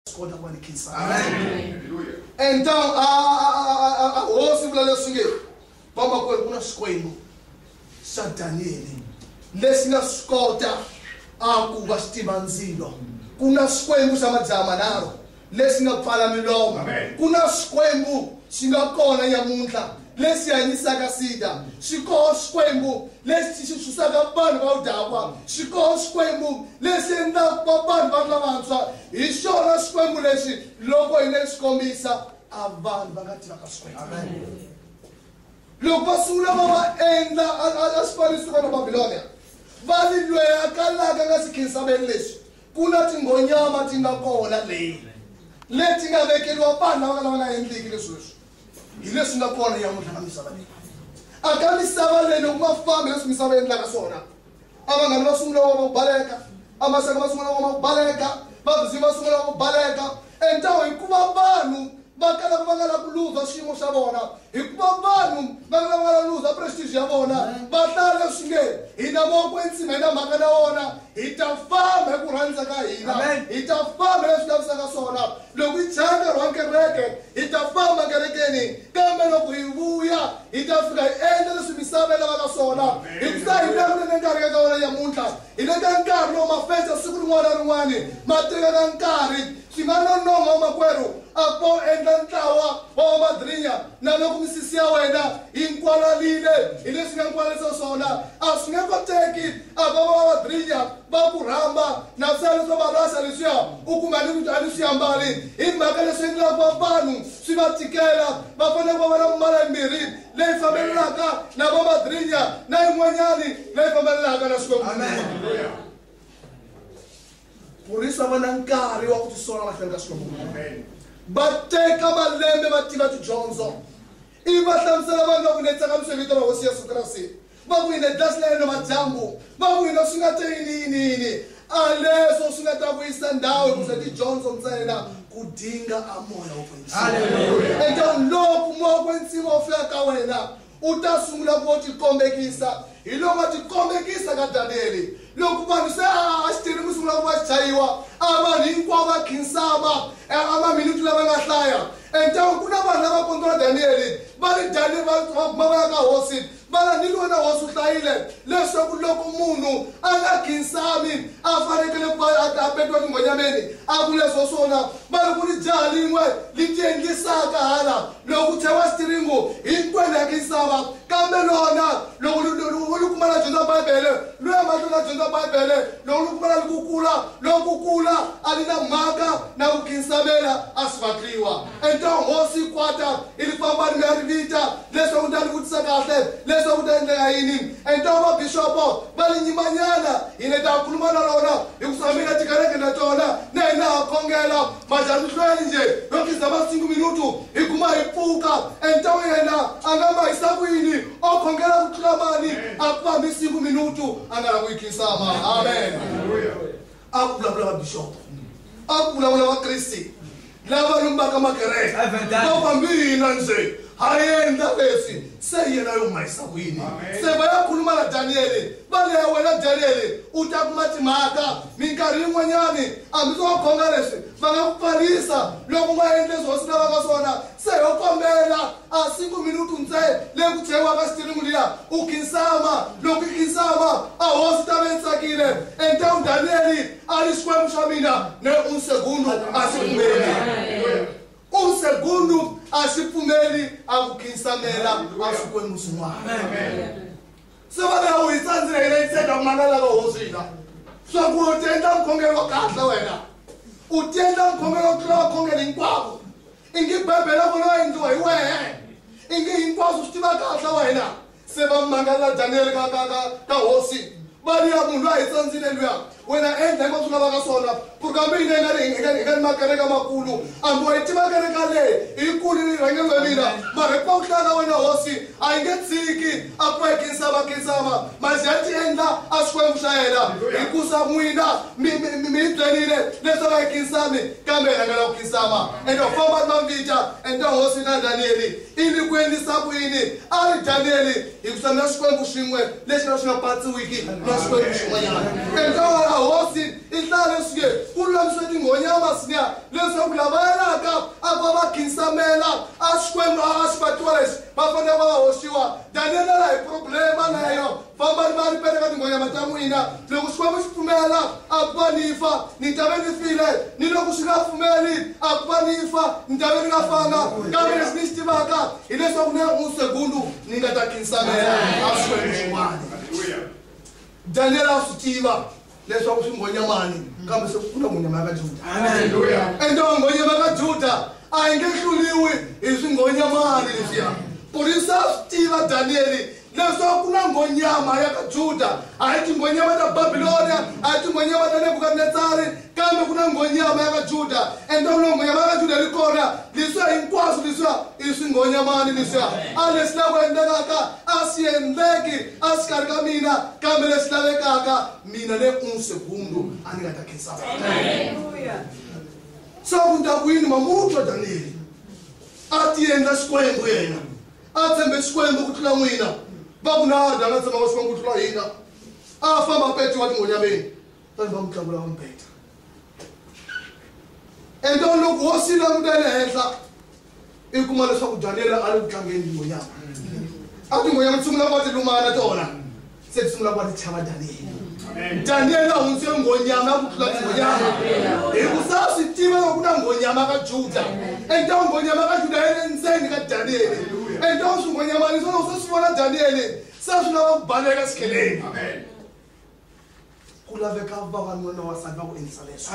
escolha quando quem sabe. Então, o símbolo é o seguinte: vamos agora com as coisas. Daniel, lesi na escolta aku bastimanzilo. Kuna skwembu samadzama naro. Lesi na phala milomo. Kuna skwembu singakona yamunhla. Lesi yanyisaka sida. Shiko skwembu lesi shisaka bantu bawudakwa. Shiko skwembu lesi enda bantu bakulamanswa. Ishona skwembu lesi lokho inesikhombisa abantu bakathi bakaskwembu. Amen. Loko basula baba endla asifaniso kana Babilonia. Vali lwe akalaka ngasikhisa lesi. Kunathi ngonyama thingakona le. Lethi ngabekelwa bana bakana endliki lesosho. Ilesi ngakona yamuhlanganisa bani. Akamisaba lelo kumafambe lesimisa endla kasona. Abangani basungula ukubaleka, amasaka basungula ukubaleka, bavuzi basungula ukubaleka. Entawo ikuba abantu bakala kuluza ximo xa vona hikuva vanhu va luza prestige ya vona va hlala swingeni hina moko entsima hina mhaka na wona hi ta famba hi ku rhandza ka hina hi ta famba leswi lavisaka swona loko hi changa rwa kereke hi ta famba kerekeni kambe loko hi vuya hi ta fika hi endla leswi misava yi lavaka swona hikuva hi le nkarhi ka wona yamuntlha hi le ka nkarhi lowu mafesa siku rin'wana na rin'wana ma tekaka nkarhi swi nga nonoha makwerhu apo endla ntlawa wa madrinya na loko misisi ya wena hinkwalalile hi leswi nga nkwalalisa swona a swi nga koteki ava va madrinya va ku rhamba na swa leswi va rasa leswiya u kuma ni swi ambali hi mhaka leswi endlaka vanhu swi va tikela va fanele va va na mbala yimbirhi leyi fambelelaka na va madrinya na yin'wanyani leyi fambelelaka na Xikwembu. Amen. Purisa va na nkarhi wa ku tisola mahlweni ka Xikwembu. Amen. Va teka malembe va tiva tidyondzo ivi va hlamusela vanhu va ku ni tsakamisa vito ra hosi Yesu Kreste va ku yini dlasilelo madyambu va ku yini swi nga ta yini a leswo swi nga ta vuyisa ndhawu hikuza tidyondzo ntsena ku dinga a moya wo kwetsima. Eka loko moya wo kwetsima wu fika ka wena u ta sungula ku tikombekisa hi loko va tikombekisa ka Danieli loko vanhu se a xitiri ku sungula ku va chayiwa a vanhu hinkwavo va khinsama a maminiti lava nga hlaya entangu ku na vanhu lava kontola Danieli va ri Danieli va ya ka hosi va ni lona hosi u hlayile leswaku loko munhu a nga khinsami a fanekele ku a petiwa tingonyameni a ku leswo swona va ri ku ni jaha lin'we li tiendlisaka hala loko ku chewa xitiringu hinkwenu ya khinsama kambe lona loko lu kuma na dyondza Bibele loyi mahlweni na dyondza Bibele loko lu kuma na loku kula a li na mhaka na ku khinsamela a swi vatliwa entangu hosi kwata ili famba ni ya rivita leswaku ta ni vutisa kahle leswaku ta endleka yini entangu va bishopo va li nyimanyana hine ta khuluma na rona hi ku samina tikereke na tona na hina ha khongela majani hlweni nje yo khiza va 5 minutu hi kuma hi pfuka entangu yena a nga mahisa ku yini o khongela ku tlula mani a ku fambi 5 minutu a nga la ku yi khinsama. Amen. A ku vulavula va bishopo a ku vulavula va Kriste lava lombaka makereke va fambi hina nje ha endla leswi se yena yo mahisa ku yini se va ya khuluma na Danieli va le ya wena Danieli u ta kuma timhaka minkarhi yin'wanyani hambi swo khonga leswi va nga ku pfarisa loko nga endle swo swi lavaka swona se yo kombela a 5 minutu ntsena leyi ku cheyiwaka xitiringu liya u khinsama loko i khinsama a hosi ta ve tsakile entangu Danieli a ri Xikwembu xa mina ne un segundo a swi pfumeli un segundo a swi pfumeli a ku khinsamela a Xikwembu swin'wana. Se va le u hi tsandzekile hi tshega ku mangala ka hosi hina swa ku u tiendla mkhongelo kahle wena u tiendla mkhongelo tlula vakhongeli hinkwavo i nge Bibele vona va endliwa hi wehe i nge hinkwaswo swi tiva kahle wena se va mangalela Danieli ka hosi va ri ya munhu loyi a hi tsandzile luya wena endla hinkwaswo swi lavaka swona ku kambe hina hi nga ni makereka makulu hambi wa hi tiva kereka leyi hi kulu ni rhangelo ya mina mara hi ku hlaya ka wena hosi a hi nge tshiki a ku va hi khinsama ma zi ya ti endla a Xikwembu xa yena hikusa n'wina mi hi byerile leswaku a hi khinsami kambe hi rhangela ku khinsama ende u famba mavita ende hosi na Danieli i ni ku endlisa ku yini a ri Danieli hikusa na Xikwembu xin'we lexi na xi nga patsiwiki na Xikwembu xin'wanyana ende hosi ihlale sike kulamiswe ingonyama sinya lesokulavayelaka ababakinsamela asikwemba asibatwales bafane babahoshiwa Daniela la problema nayo famba mari pereka ingonyama tamwina lokusikwemba sipumela akubanifa nitabeni file nilokusikafumeli akubanifa nitabeni kafanga kamele sinistivaka ilesokune usegundu ningatakinsamela asikwemba Daniela usitiva leswaku swingonyamani kambe sekufuna ngonyama ka Juda. Hallelujah. Endo ngonyama ka Juda a ingehluliwi hi swingonyamani leswiya. Polisa usitiva Danieli leswaku kuna ngonyama ya ka Juda a hi tingonyama ta Babilonia a hi tingonyama ta Nebukadnezari kambe kuna ngonyama ya ka Juda endo ngonyama ka Juda ri kona leswiya hinkwaswo leswiya i swingonyamani leswiya a leswi lavendlekaka a swi endleki a swi karhi ka mina kambe leswi lavekaka mina le segundo a ni nga ta khensa Hallelujah. So kuntakwini mamutwa Danieli a ti endla xikwembu yena a tshembe xikwembu ku tlula n'wina va ku nada a nga tshama ka xikwembu ku tlula hina a famba peti wa tingonyameni tani va mutlangula va mpeta ento loko hosi langutele henhla i kuma leswaku Danieli a ri ku tlangeni tingonyama a tingonyama ti sungula ku va ti lumana tona se ti sungula ku va ti chava Danieli Danieli a hundzile ngonyama ya ku tlula tingonyama hi ku sa swi tiva loko ku na ngonyama ka Juda ento ngonyama ka Juda yi le ndzeni ka Danieli ento swingonyama leswi loko swi vona Danieli sa swi lava ku baleka xikheleni ku laveka vavanuna wasati va ku endlisa leswi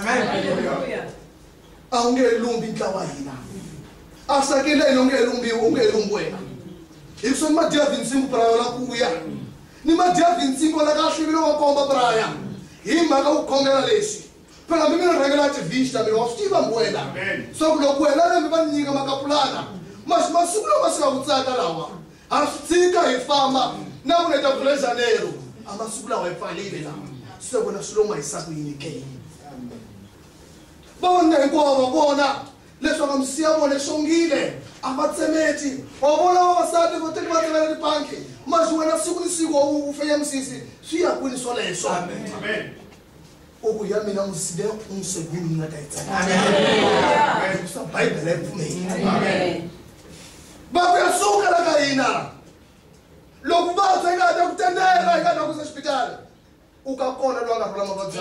a wu nge lumbi ntlawa hina a sakile ina u nge lumbiwi u nge lumbi wena hi swo ni madya vinsingo prayo la kuya ni madya vinsingo la ka hlivile wa komba praya hi mhaka ku khongela leswi phela mi mina rhangela tivista mina wa swi tiva wena so ku loko wena lembe va nyika makapulana masiku lawa swi nga ku tsaka lawa ha swi tshika hi famba na ku leta ku Janeiro a masiku lawa hi pfalile lawa se vona swilo ma hisaku yini ke vona hinkwavo vona leswaku misiya vona xongile a va tsemeti wa vona vavasati vo teki va tsemela tibanki masi wena siku ni siku u fenya misisi swi ya kwini swoleswo u ku ya mina musile segundo ni nga ta yi tsaka sa Bible yi pfumeli va ku ya suka la ka hina loko vabya yi nga ta ku tendela yi nga ta ku sa xipitali u ka kona loyi a nga rhula mavabyi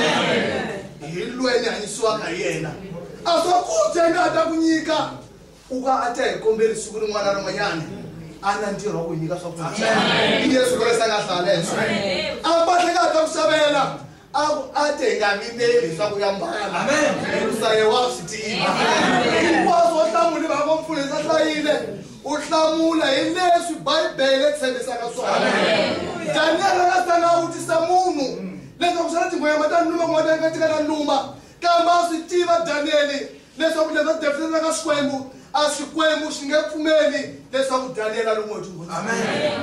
hi lweni hanyisiwaka hi yena a swakudya yi nga ta ku nyika u ka a ta hi kombeli siku rin'wana rin'wanyana a na ntirho wa ku hi nyika swakudya i Yesu Kreste a nga hlaleswo a mpahla yi nga ta ku xavela a te nga vimeli leswaku ya mbala hikusa ye wa swi tiva hinkwaswo wo hlamuli va ko mpfunisa hlayile u hlamula hi leswi Bibele tshembisaka swona Danieli a nga tanga a vutisa munhu leswaku xana tingonyama ta numa kun'wana nga tika ta luma kambe a swi tiva Danieli leswaku leswi a defetelaka xikwembu a xikwembu xi nge pfumeli leswaku Danieli a lumiwe tingonyama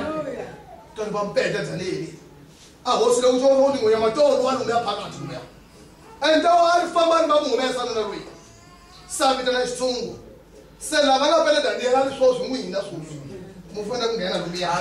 tani va mpeta Danieli a hosi loko xo tingonyama tolo wa lumiya phakathi lumiya ende a ri famba ni va mu humesa na lweyi sa vitana xitshungu se lava nga pele Danieli a ri swoswi n'wi hina swoswi mu fanele ku nghena lumiya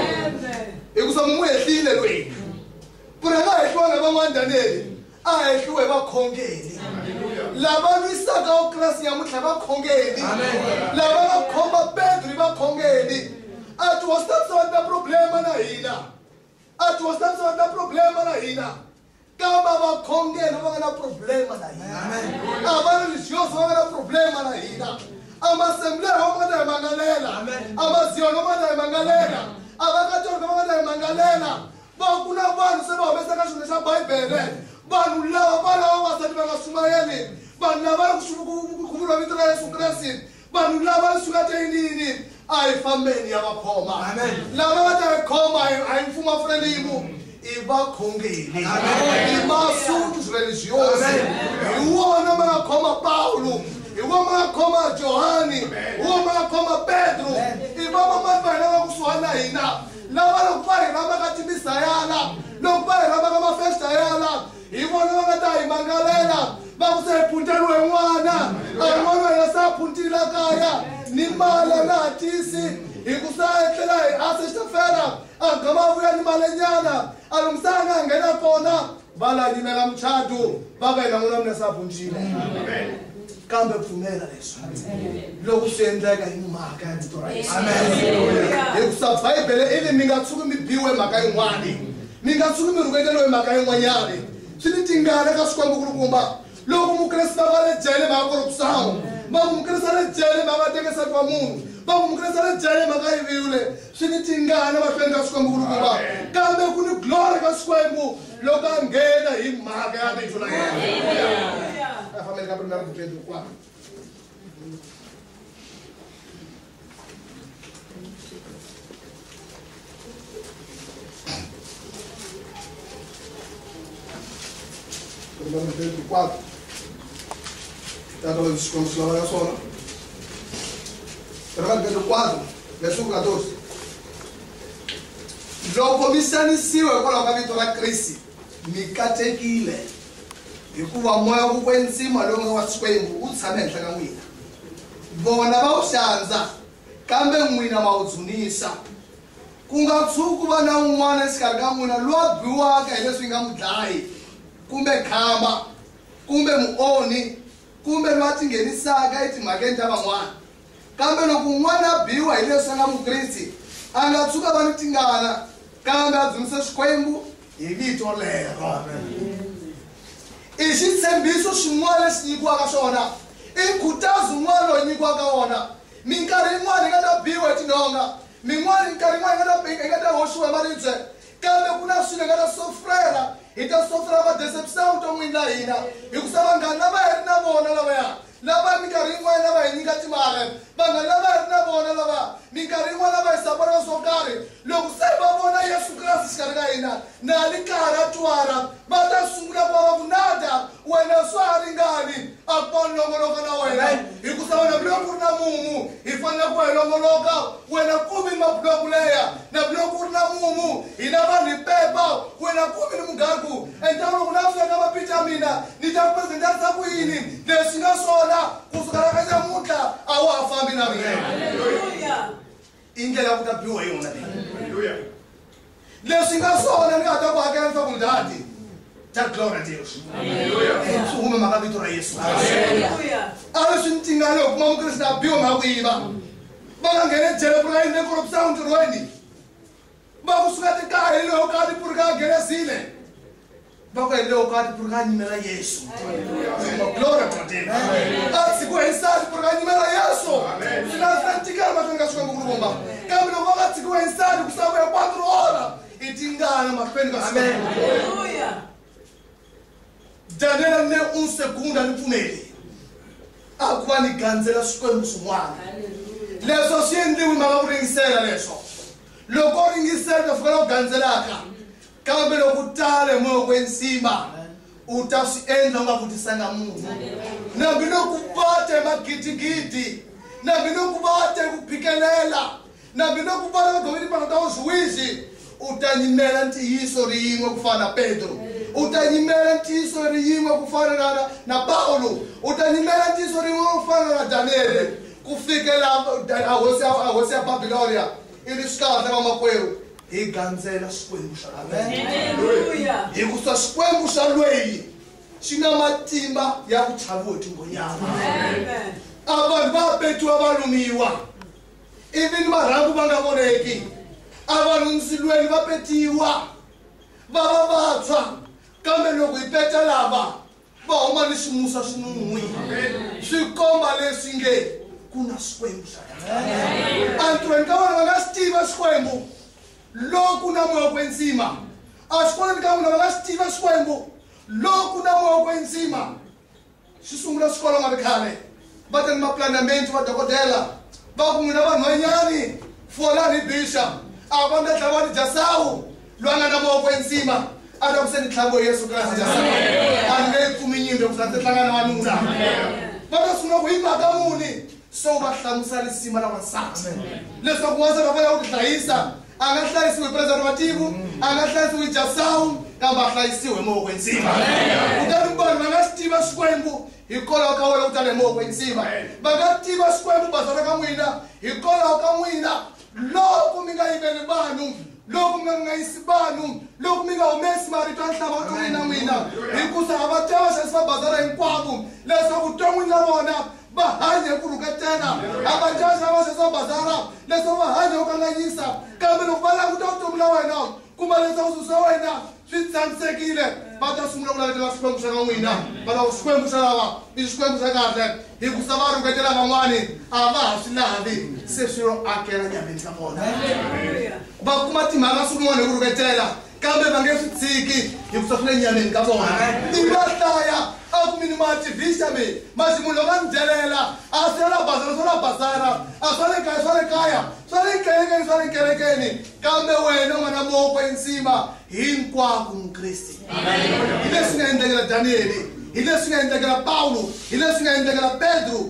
hikusa mu n'wi hehlile lweyi pura nga hehliwanga van'wana Danieli a hehliwe vakhongeli lava lwisaka vukreste nyamuntlha vakhongeli lava nga khoma Petro hi vakhongeli a ti wasitavisa ta problema na hina a ti wasitavisa ta problema na hina kambe vakhongeli va nga na problema na hina a va religioso va nga na problema na hina amasemblea va nga ta hi mangalela amaziona va nga ta hi mangalela a vakatolika va nga ta hi mangalela va ku na vanhu se va humesaka xilo xa Bibele vanhu lava va lava vasati va nga sumayeli vanhu lava ku vuriwa vito ra Yesu Kreste vanhu lava suka ta yinini a hi fambeni ya va khoma lava va ta hi khoma a hi mfumo wa Frelimu i vakhongeli i masutu religiosi hi wona ma nga khoma Paulo hi wona ma nga khoma Johani hi wona ma nga khoma Petro i vamamani va hina va kusuhani na hina lava loko va hi rhamba ka timisayala loko va hi rhamba ka mafesitayala hi vona va nga ta hi mangalela va ku se hi punteriwe n'wana a n'wana wa hina se a puntile kaya ni mala na hatisi hi ku sayetlela hi asexitafela a gama vuya ni malenyana a lungisanga a nghena kona va la yimela muchato va ka hina n'wina mune sabunjile kambe pfumela leswi loko swi endleka hi mhaka ya vito ra Yesu hikusa Bibele ivi mi nga tshuki mi biwe hi mhaka yin'wani mi nga tshuki mi rhuketeliwe hi mhaka yin'wanyani swi ni tingana ka Xikwembu kulukumba loko mukreste va le jele mhaka korupsawu va ku mukreste a le jele mhaka tekesati wa munhu va ku mukreste a le jele mhaka yiviwile swi ni tingana mahlweni ka Xikwembu kulukumba kambe ku ni glory ka Xikwembu loko a nghena hi mhaka ya vito ra yena a famele ka primera de Pedro 4 Primera de Pedro 4 Dato lo sconosciuto la sola Primera de Pedro 4 verso 14 Loko mi sanisiwe hikwalaho ka vito ra Kristi mi katekile hikuva moya wo kwensima lowu nga wa Xikwembu wu tshame henhla ka n'wina vona va wu xandza kambe n'wina ma wu dzunisa ku nga tshuki va na un'wana exikarhi ka n'wina lowa biwaka hi leswi nga mu dlayi kumbe khamba kumbe muonhi kumbe lowa tinghenisaka etimhakeni ta van'wana kambe loko un'wana a biwa hi leswi a nga mukriste a nga tshuka va ni tingana kambe a dzunisa Xikwembu hi vito lero i xitshembiso xin'wana lexi nyikiwaka xona i khutazo un'wana loyi nyikiwaka wona minkarhi yin'wana hi nga ta biwa hi tinhonga minkarhi yin'wana hi nga ta hoxiwa hi maribye kambe ku na swilo hi nga ta sofrera hi ta sofrera vadecepção vuton'wini la hina hikusa vanghana lava hi ri na vona lavaya lava minkarhi yin'wana lava hi nyika timali vanghana lava hi ri na vona lava minkarhi yin'wana lava hi saporiwa swo karhi loko se va vona Yesu Kriste xikarhi ka hina na li karhi a twala va ta sungula ku va ku nada wena swa ha ringani a ku longoloka na wena hikusa wena buloko ku ri na mumu hi fanele ku hi longoloka wena kumi mabuloko leya na buloko ku ri na mumu hi na vanhu hi pepa wena kumi ni mugaku entango loko na fika mapita mina ni ta ku presentasa ku yini leswi nga swona kusukela ka namuntlha a wa ha fambi na mina i ndlela ya ku ta biwa hi yona leyi leswi nga swona ni nga ta ku hakela leswaku ndati ta glory a Deus swi hume mhaka vito ra Yesu a leswi ni tingana loko kuma mukriste a biwa mhaka ku yiva va nga nghene jele purayini le korupsawu ntirhweni va ku suka tikaya hi leho ka tipuri ka genesile va ku hi leho ka tipuri ka nyimela Yesu glory to Deus a tshiku hi nsati puri ka nyimela Yesu swi na swi tikela mahlweni ka Xikwembu kulukumba kambe loko va nga tshikiwe hi nsati ku saku ya 4 hora i tingana mahlweni ka Xikwembu Daniela ne un sekunda ni pfumeli a ku va ni gandzela Xikwembu swin'wana leswo swi endliwi mhaka ku ringisela leswo loko u ringisela ta fika la ku gandzelaka kambe loko tale moya kwensima u ta swi endla u nga vutisanga munhu nambi loko va te magidigidi nambi loko va te ku phikelela nambi loko va lava gome timhaka ta vuxiwixi u ta nyimela ntiyiso rin'we ku fana na Pedro u ta nyimela ntiyiso rin'we ku fana na Paulo u ta nyimela ntiyiso rin'we ku fana na Daniele ku fikela hosi ya Babilonia i ri xikahle vamakwerhu hi gandzela Xikwembu xa Haleluya hikusa Xikwembu xa lweyi xi na matimba ya ku chaviwa tingonyama a vanhu va petiwa va lumiwa ivi ni marhambu va nga voneki a vanhu ndzilweni va petiwa va va vabya kambe loko hi peta lava va huma ni ximusa xin'we swi komba leswi nge ku na Xikwembu xa antirhweni ka vona va nga swi tiva Xikwembu loko na moya kwensima a xikolweni ka vona va nga swi tiva Xikwembu loko na moya kwensima xi sungula xikolo nga ri khale va ta ni maplanamenti va dokodela va ku n'wina vanhwanyani folani bishop a va nga tlhava ni jasawu loyi a nga na moya kwensima a ta ku se ni tlhaviwe Yesu Kriste jasawu a ni nge kumi nyimbe ku sa ti hlangana na vanuna va ta sungula ku hi mhaka muni so va hlamusela risima la wansati leswaku wansati va fanele ku tihlayisa a nga hlayisiwi hi preservative a nga hlayisiwi hi jasawu kambe a hlayisiwe hi moya kwensima kutani vanhu va nga swi tiva Xikwembu hikwalaho ka wena ku tale moya kwensima va nga tiva Xikwembu basana ka n'wina hikwalaho ka n'wina loko mi nga yiveli vanhu, loko mi nga yisi vanhu, loko mi nga humesi marito ya nhlava vuton'wini na n'wina, hikusa a va twa vaxavisi va bazara hinkwavo leswaku vuton'wini na vona va hanya ku rhuketela, a va twa vaxavisi va bazara leswaku va hanya ku kanganyisa, kambe loko va languta vutomi na wena kuma leswaku swilo swa wena swi tshamisekile, va ta sungula ku lavekela xikwembu xa n'wina, va lava xikwembu xa lava i xikwembu xa kahle, hikusa va rhuketela van'wani a va ha swi lavi se swilo akela nyameni ka vona. Va kuma timhaka swin'wana hi ku rhuketela kambe va nge swi tshiki hikusa swi le nyameni ka vona. I va hlaya a kumini mativisa me masimu loko a ndzelela a swi la bazara swo la bazara a swa le kaya swa le kaya swa le kerekeni swa le kerekeni, kambe wena n'wana moko ensima hinkwako mukriste. Hi leswi nga endlekela Danieli, hi leswi nga endlekela Paulo, hi leswi nga endlekela Pedro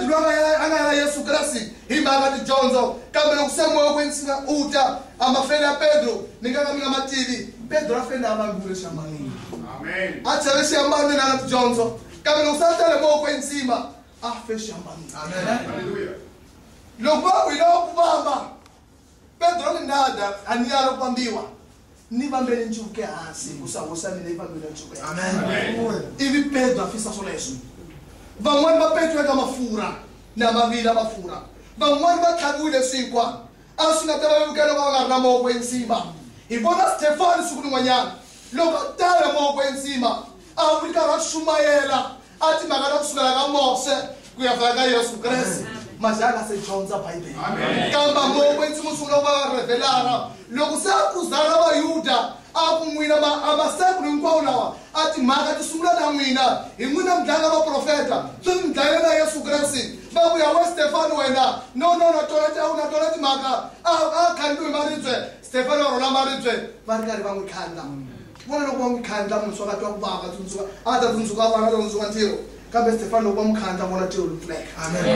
a nga ya Yesu Kriste hi mhaka tidyondzo, kambe loko se moya ku ensima u ta a mafele ya Pedro ni nga mi nga mativi Pedro a fele a vangule xiambanini. Amen. A chave xiambanini na tidyondzo, kambe loko se a tele moya ku ensima a fe xiambanini. Amen. Hallelujah. Loko va ku hi lava ku vamba Pedro ni nada a ni ya ku vambiwa ni vambele ncuke hansi hikusa hosani leyi vambele ncuke. Amen. Ivi Pedro a fisa swoleswo. Van'wani va petiwe ka mafurha na mavila mafurha, van'wani va tlhaviwile swinkwa a swi nga ta va vevukela va nga ri na moko ensima. Hi vona Stefani siku rin'wanyana loko a tala moko ensima a ri karhi a xumayela a timhaka ta kusukela ka Mose ku ya fika ka Yesu Kreste, majaka se dyondza Bibele. Kambe moko ensima sungula va revelara loko se a kuzana vayuda a ku n'wina a masekulu hinkwawo lawa a timhaka ti sungula na n'wina hi n'wina mi dlanga vaprofeta swi mi dlayela na Yesu Kreste. Va ku ya we Stefani wena no na tona timhaka a khandziwe hi maribye, Stefani va rhona maribye va ri karhi va n'wi khandla. Vona loko va n'wi khandla munhu swa ka twa ku vava tsundzuka a ta tsundzuka vana a ta tsundzuka ntirho, kambe Stefani loko va n'wi khandla vona tilo ri pfuleka.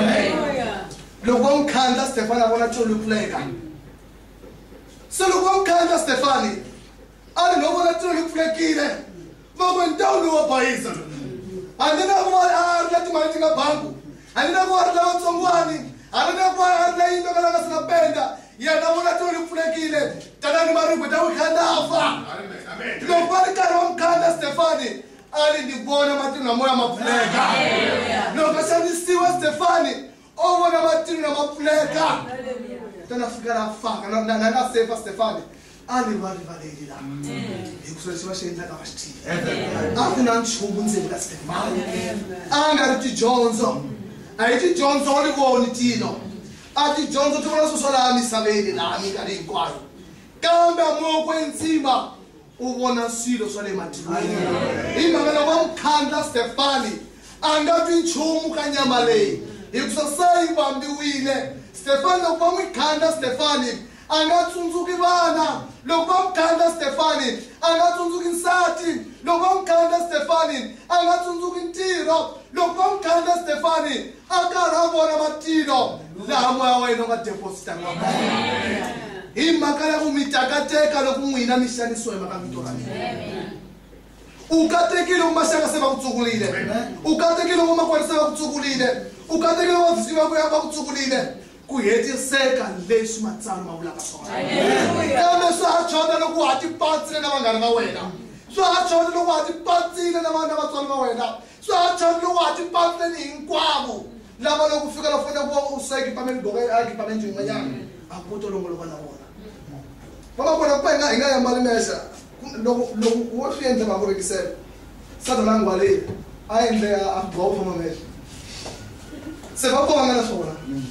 Loko va n'wi khandla Stefani a vona tilo ri pfuleka. Se loko va n'wi khandla Stefani a ri no vona tilo ri pfulekile va ku ntawulo wa bayisa a ni na ku va a ri na timali ti nga bangu, a ni na ku va ri lava tsongwani, a ri na ku va a ri na yindlo ka langa si nga penda yena vona tilo ri pfulekile tanani maribwe ta n'wi khandla a fa. Loko va ri karhi va n'wi khandla Stefani a ri ni vona matilo na moya ma pfuleka. Loko a xanisiwa Stefani o vona matilo na ma pfuleka tana fika la faka na nga sefa Stefani a ni va rivaleli la hikusa leswi va xi endlaka va xi tiva a ku na nchumu ndzeni ka Stefani a nga ri tidyondzo, a hi tidyondzo wa li voni tilo, a tidyondzo ti vona swo swa laha misaveni laha minkarhi hinkwayo, kambe moko ensima u vona swilo swa le matilweni. Hi mhaka loko va n'wi khandla Stefani a nga twi nchumu ka nyama leyi hikusa se yi vambiwile. Stefani loko va n'wi khandla Stefani a nga tsundzuki vana, loko va n'wi khandla Stefani a nga tsundzuki nsati, loko va n'wi khandla Stefani a nga tsundzuki ntirho, loko va n'wi khandla Stefani a karhi a vona matilo laha moya wa yena u nga depositanga kona. Hi mhaka ya ku mi takateka loko n'wina mi xanisiwa hi mhaka vito ra mina. U katekile loko maxaka se va ku tsukulile, u katekile loko makwerhu se va ku tsukulile, u katekile loko vavhisi va ku ya va ku tsukulile ku hetiseka leswi matsalwa ma vulaka swona. Kambe swa ha chota loko wa ha tipatsile na vanghana va wena, swa ha chota loko wa ha tipatsile na vatswari va wena, swa ha chota loko wa ha tipatsile ni hinkwavo lava loko fika la fanele ku va u sa ekipamenti ekipamenti yin'wanyana a ku tolongolova na vona. Va va vona ku hi nga yambali mexa loko wo swi endla va ku vekisela Satana ngwaleli a endle a boha famba mexa se va kona na swona.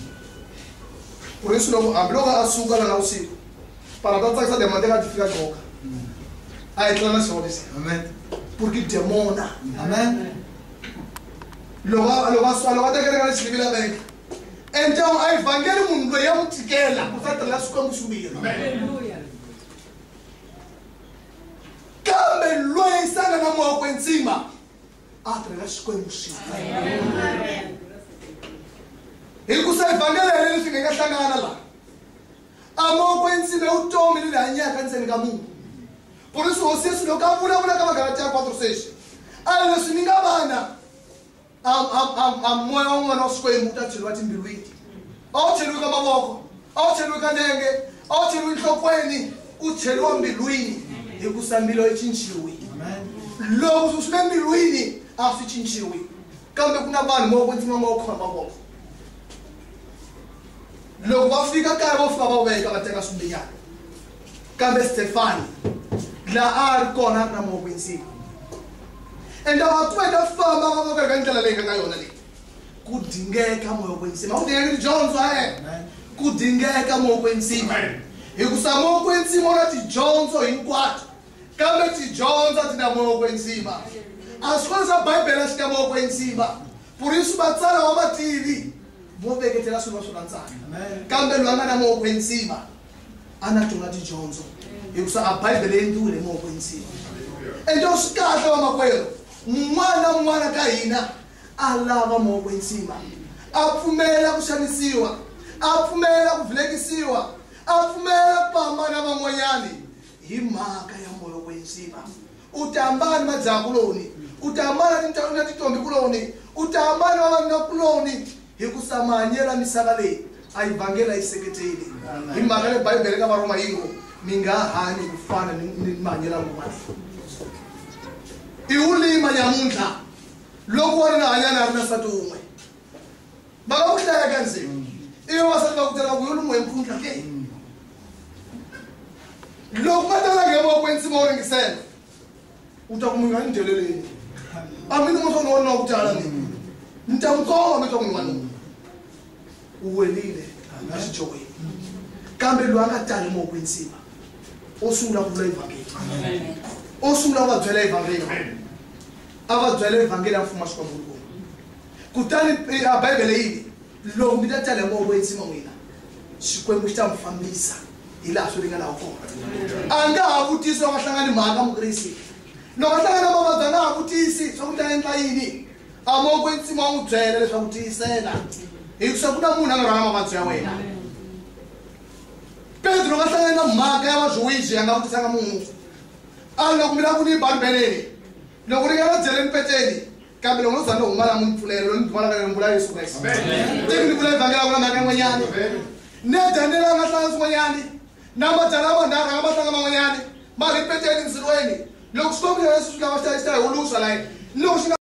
Por isso hambiloko a suka la navusiku para ta tsakisa demoni ka ti fika goka a etlela na swona lexi. Amen. Porque demona. Amen. Loko a tekeleka na xivila veke endyangwu a hi vhangeli munhu loyi ya n'wi tikela ku ta tirhela swikwembu swimbirhi. Kambe loyi se a nga na moya ku ensima a tirhela swikwembu swin'we. Hikusa ivhangeli leswi nga hlangana la a moya ku ensima i vutomi lebyi hanyaka ndzeni ka munhu. Por isso hosi Yesu loko a vulavula ka Magalatiya 4:6 a leswi ni nga vana a moya wun'wana wa swikwembu u ta cheriwa timbilwini, a wu cheriwi ka mavoko, awucheliwe kanenge awucheliwe enhlokweni ucheliwe mbilwini hikusambilo echinchiwi loko usube mbilwini asichinchiwi kambe kuna vanhu mokwenzima mokhomba ngopfu loko va fika kaya vo fika va veka va teka swimbinyana kambe Stefani la a ri kona na mokwenzima ende vatweta famba va voka eka ndlela leyi nga yona leyi ku dingeka mokwenzima ku dingeka tidyondzo ku dingeka mokwenzima hikusa mokwenzima u na tidyondzo hinkwato kambe tidyondzo ti na mokwenzima a swi kona swa Bibele xi ta mokwenzima purisu va tsala wa vativi vo veketela swilo swo landzana kambe loyi a nga na mokwenzima a na tona tidyondzo hikusa a Bibele yi endliwile mokwenzima ende swi kahle vamakwerhu un'wana ka hina a lava mokwenzima a pfumela ku xanisiwa a pfumela ku vilekisiwa a pfumela ku famba na van'wanyani hi mhaka ya moyo kwenzima u ta hambana madzakuloni u ta hambana na titombi kuloni u ta hambana na vavanuna kuloni hi ku samanyela misava leyi a yi vangela yi seketeli hi mhaka le Bibele ka varoma yingo mi nga hanyi ku fana ni manyela n'wana i ulima nyamuntlha loko wena na hanya na ri na nsati wun'we va nga ku hlaya kanzima ivi vasati va ku tela ku yolun'we mpfundla ke loko va talanga mokwenzima wo ringisela u ta ku munhu a ni dyeleleni a mi ni mutho ni wona wa ku tala mina ni ta n'wi komba mi twa ku n'wanuna u welile a xichokweni kambe loyi a nga tali mokwenzima o sungula ku vula evhangeli o sungula ku va byela evhangeli a va byela evhangeli ya mfumo wa Xikwembu kutani a Bibele yini loko mi ta tala mokwenzima n'wina Xikwembu xi ta mi fambisa hi laha swi ringanaku kona a nga ha vutisi wa nga hlangani mhaka mukrisi loko a hlangana mavabyi a nga ha vutisi swa ku ta endla yini a mokwenzima wa n'wi byela leswaku tiyisela hikusa ku na munhu a nga rhanga mavabyi ya wena Pedro nga hlangana na mhaka ya vazwiwiji a nga vutisanga munhu a loko mi lava ku ni baribeleni loko ri nga va byeleni peteni kambe loko no za ni huma la munhu pfulelo ni vona ka mbula Yesu Kreste tivi ni vula evhangeli a ku na mhaka yin'wanyani ne Daniyeli a nga hlangana swin'wanyani na madyala ya vanharhu a nga mahlanga man'wanyani ma ri peteni ndzilweni loko Xikwembu xa Yesu swi lava xi ta hi hulusa layi loko xi nga